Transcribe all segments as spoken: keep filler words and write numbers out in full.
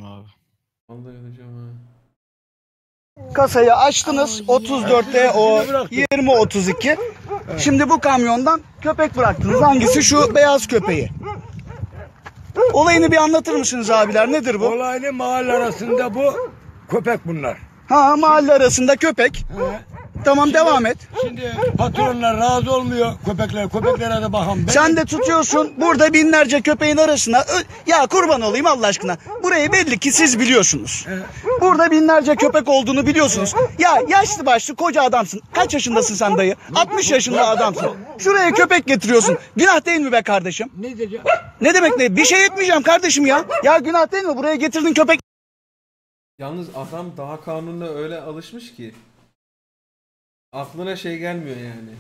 abi. Vallahi öleceğim ha. Kasayı açtınız. otuz dörtte o yirmi otuz iki. Şimdi bu kamyondan köpek bıraktınız. Hangisi? Şu beyaz köpeği. Olayını bir anlatır mısınız abiler? Nedir bu? Olaylı mahalle arasında bu köpek bunlar. Ha, mahalle arasında köpek. He. Tamam, Şimdi, devam et. Şimdi patronlar razı olmuyor köpekler. Köpeklere de bakan ben. Sen de tutuyorsun burada binlerce köpeğin arasına. Ya kurban olayım Allah aşkına. Burayı belli ki siz biliyorsunuz. He. Burada binlerce köpek olduğunu biliyorsunuz. Ya yaşlı başlı koca adamsın. Kaç yaşındasın sen dayı? altmış yaşında adamsın. Şuraya köpek getiriyorsun. Günah değil mi be kardeşim? Ne diyeceğim? Ne demek ne? Bir şey etmeyeceğim kardeşim ya. Ya günah değil mi? Buraya getirdin köpek. Yalnız adam daha kanununa öyle alışmış ki aklına şey gelmiyor yani.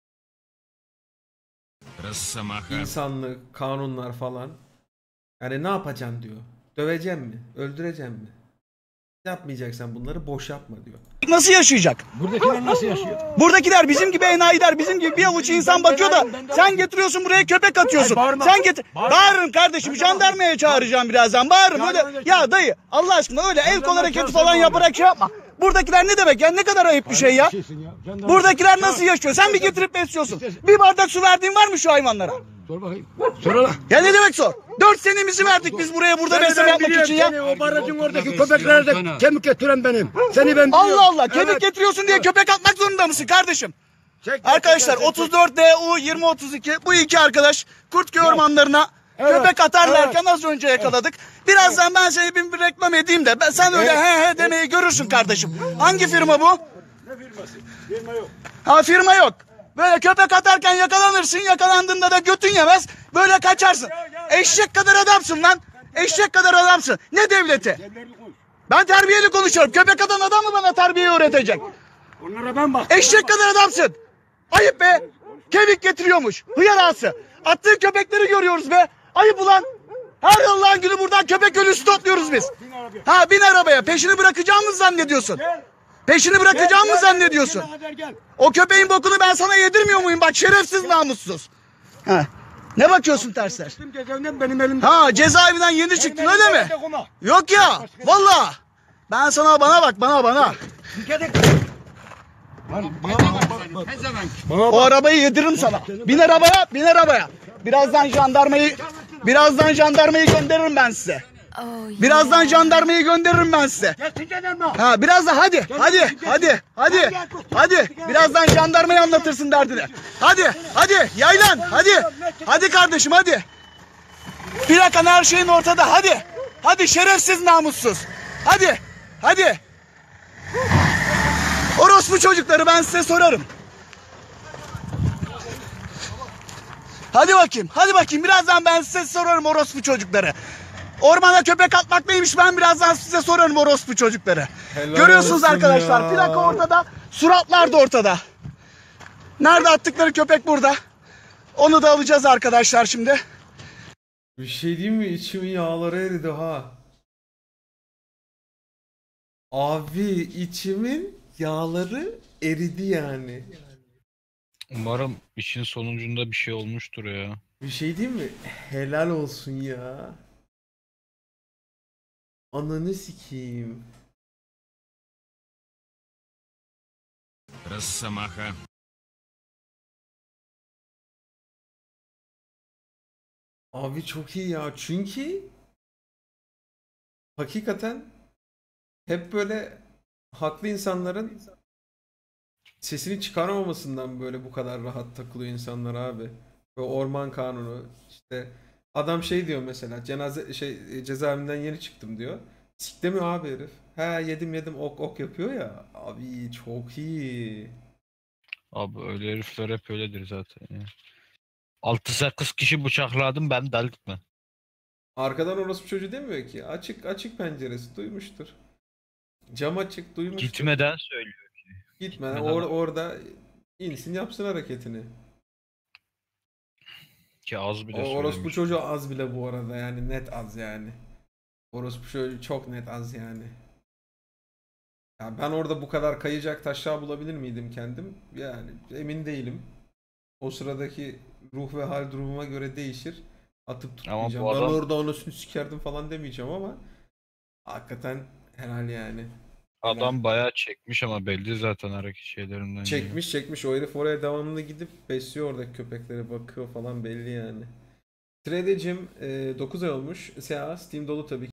İnsanlık, kanunlar falan. Yani ne yapacaksın diyor. Döveceğim mi? Öldüreceğim mi? Yapmayacaksan bunları boş yapma diyor. Nasıl yaşayacak? Buradakiler nasıl yaşıyor? Buradakiler bizim gibi enayiler, bizim gibi bir avuç insan bakıyor da sen getiriyorsun buraya köpek atıyorsun. Ay, bağırma. Sen getir. Bağırma. Bağırın kardeşim, jandarmaya çağıracağım birazdan. Bağırın öyle. Ya dayı Allah aşkına öyle el kol hareketi falan yaparak şey yapma. Buradakiler ne demek ya? Ne kadar ayıp bir şey ya. Buradakiler nasıl yaşıyor? Sen bir getirip besliyorsun. Bir bardak su verdiğin var mı şu hayvanlara? Sor bakayım. Sor lan. Ya ne demek sor? Dört senemizi verdik biz buraya burada besleme yapmak için ya. Seni o barajın oradaki köpeklere de kemik getiren benim. Seni ben biliyorum. Allah Allah, kemik Evet. getiriyorsun diye köpek atmak zorunda mısın kardeşim? Çek, Arkadaşlar çek, çek, otuz dört D U yirmi otuz iki bu iki arkadaş Kurtköy ormanlarına Evet, köpek atarlarken evet. az önce yakaladık. Birazdan ben seni bir, bir reklam edeyim de ben, sen öyle he he demeyi görürsün kardeşim. Hangi firma bu? Ne firması? Firma yok. Ha, firma yok. Böyle köpek atarken yakalanırsın, yakalandığında da götün yemez, böyle kaçarsın. Eşek kadar adamsın lan. Eşek kadar adamsın. Ne devleti? Ben terbiyeli konuşuyorum. Köpek atan adam mı bana terbiye öğretecek? Onlara ben bak. Eşek kadar adamsın. Ayıp be. Kemik getiriyormuş. Hıyar ağası. Attığı köpekleri görüyoruz be. Ayıp ulan. Her Allah'ın günü buradan köpek ölüsü topluyoruz biz. Ha, bin arabaya. Peşini bırakacağımı zannediyorsun. Peşini bırakacağımı zannediyorsun. O köpeğin bokunu ben sana yedirmiyor muyum? Bak şerefsiz namussuz. Ha. Ne bakıyorsun tersler? Benim elimde. Ha, cezaevinden yeni çıktın öyle mi? Yok ya. Valla. Ben sana bana bak bana bana. O arabayı yediririm sana. Bin arabaya, bin arabaya. Birazdan jandarmayı, birazdan jandarmayı gönderirim ben size. Birazdan jandarmayı gönderirim ben size. Ha, biraz da hadi, hadi, hadi, hadi, hadi. Birazdan jandarmayı anlatırsın derdini. Hadi, hadi, yaylan, hadi. Hadi kardeşim, hadi. Plakan her şeyin ortada, hadi. Hadi şerefsiz namussuz. Hadi, hadi. Orospu çocukları, ben size sorarım. Hadi bakayım, hadi bakayım. Birazdan ben size sorarım orospu çocukları. Ormana köpek atmak neymiş, ben birazdan size sorarım orospu çocukları. Helal Görüyorsunuz olsun arkadaşlar, ya. plaka ortada, suratlar da ortada. Nerede attıkları köpek burada. Onu da alacağız arkadaşlar şimdi. Bir şey diyeyim mi? İçimin yağları eridi ha. Abi içimin yağları eridi yani. Umarım işin sonucunda bir şey olmuştur ya. Bir şey diyeyim mi? Helal olsun ya. Ananı sikeyim. Росомаха. Abi çok iyi ya. Çünkü hakikaten hep böyle haklı insanların sesini çıkaramamasından böyle bu kadar rahat takılıyor insanlar abi. Ve orman kanunu işte adam şey diyor mesela cenaze şey cezaevinden yeni çıktım diyor. Siklemiyor abi herif. He yedim yedim ok ok yapıyor ya. Abi çok iyi. Abi öyle herifler hep öyledir zaten ya. altı sekiz kişi bıçakladım, ben del gitme. Arkadan orospu çocuğu demiyor ki. Açık açık penceresi duymuştur. Cam açık duymuştur. Gitmeden söylüyor ki. Gitmeden Gitmeden or orada insin yapsın hareketini. Ki az bile O orospu söylemiş. çocuğu az bile bu arada yani net az yani. Orospu çocuğu çok net az yani. Ya ben orada bu kadar kayacak taşlar bulabilir miydim kendim? Yani emin değilim. O sıradaki ruh ve hal durumuma göre değişir. Atıp tutmayacağım. bu adam- Ben orada anasını sikerdim falan demeyeceğim ama Hakikaten helal yani. Adam bayağı çekmiş ama belli zaten hareket şeylerinden. Çekmiş çekmiş. O herif oraya devamlı gidip besliyor oradaki köpeklere. Bakıyor falan belli yani. Trade'cim dokuz ay olmuş. S A Steam dolu tabii ki.